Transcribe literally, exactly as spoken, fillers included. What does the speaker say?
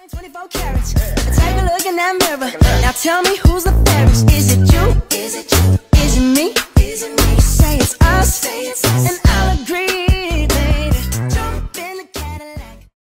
twenty-four carats. Take a look in that mirror. Now tell me who's the fairest. Is it you? Is it you? Is it me?